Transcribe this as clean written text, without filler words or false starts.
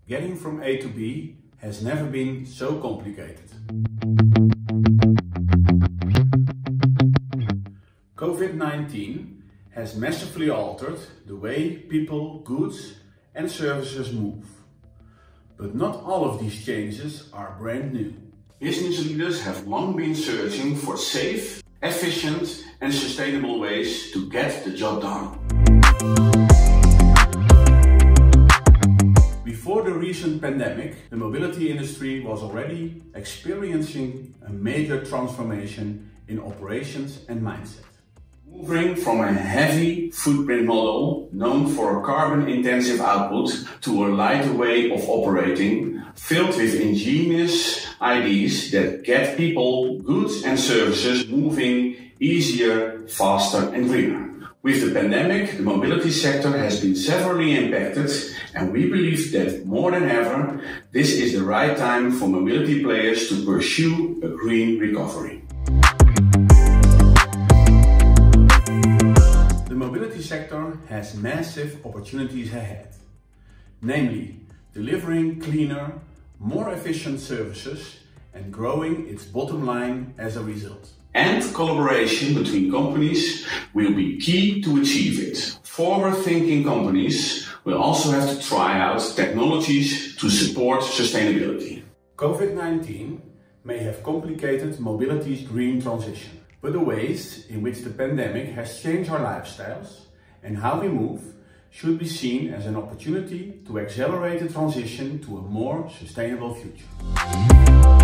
Getting from A to B has never been so complicated. COVID-19 has massively altered the way people, goods and services move. But not all of these changes are brand new. Business leaders have long been searching for safe, efficient and sustainable ways to get the job done. Before the recent pandemic, the mobility industry was already experiencing a major transformation in operations and mindset. Moving from a heavy footprint model known for carbon-intensive output to a lighter way of operating, filled with ingenious ideas that get people, goods and services moving easier, faster and greener. With the pandemic, the mobility sector has been severely impacted, and we believe that more than ever, this is the right time for mobility players to pursue a green recovery. The mobility sector has massive opportunities ahead, namely delivering cleaner, more efficient services and growing its bottom line as a result. And collaboration between companies will be key to achieve it. Forward-thinking companies will also have to try out technologies to support sustainability. COVID-19 may have complicated mobility's green transition, but the ways in which the pandemic has changed our lifestyles and how we move should be seen as an opportunity to accelerate the transition to a more sustainable future.